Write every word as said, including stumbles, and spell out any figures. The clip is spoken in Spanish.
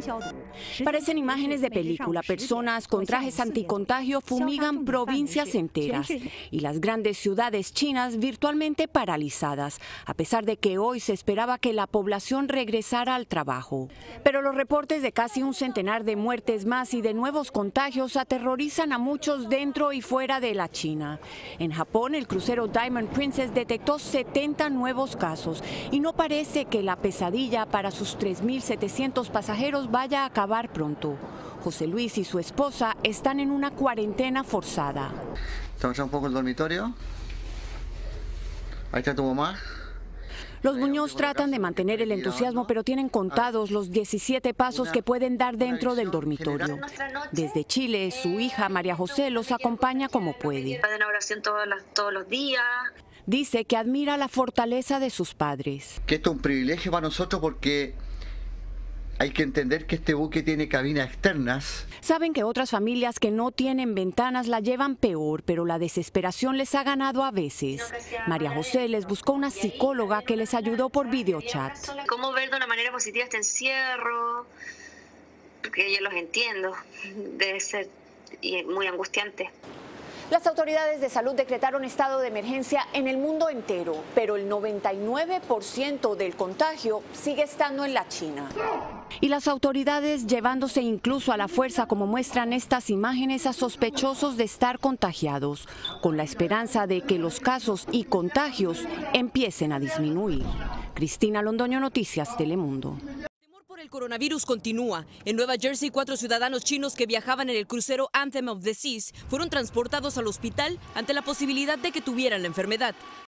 Parecen imágenes de película. Personas con trajes anticontagio fumigan provincias enteras y las grandes ciudades chinas virtualmente paralizadas, a pesar de que hoy se esperaba que la población regresara al trabajo. Pero los reportes de casi un centenar de muertes más y de nuevos contagios aterrorizan a muchos dentro y fuera de la China. En Japón, el crucero Diamond Princess detectó setenta nuevos casos y no parece que la pesadilla para sus tres mil setecientos pasajeros vaya a acabar pronto. José Luis y su esposa están en una cuarentena forzada. Estamos un poco en el dormitorio. Ahí está tu mamá. Los Muñoz tratan de mantener el entusiasmo, pero tienen contados los diecisiete pasos que pueden dar dentro del dormitorio. Desde Chile, su hija María José los acompaña como puede. Hacen oración todos los, todos los días. Dice que admira la fortaleza de sus padres. Que esto es un privilegio para nosotros porque hay que entender que este buque tiene cabinas externas. Saben que otras familias que no tienen ventanas la llevan peor, pero la desesperación les ha ganado a veces. María José les buscó una psicóloga que les ayudó por videochat. ¿Cómo ver de una manera positiva este encierro? Porque yo los entiendo. Debe ser muy angustiante. Las autoridades de salud decretaron estado de emergencia en el mundo entero, pero el noventa y nueve por ciento del contagio sigue estando en la China. Y las autoridades llevándose incluso a la fuerza, como muestran estas imágenes, a sospechosos de estar contagiados, con la esperanza de que los casos y contagios empiecen a disminuir. Cristina Londoño, Noticias Telemundo. El coronavirus continúa. En Nueva Jersey, cuatro ciudadanos chinos que viajaban en el crucero Anthem of the Seas fueron transportados al hospital ante la posibilidad de que tuvieran la enfermedad.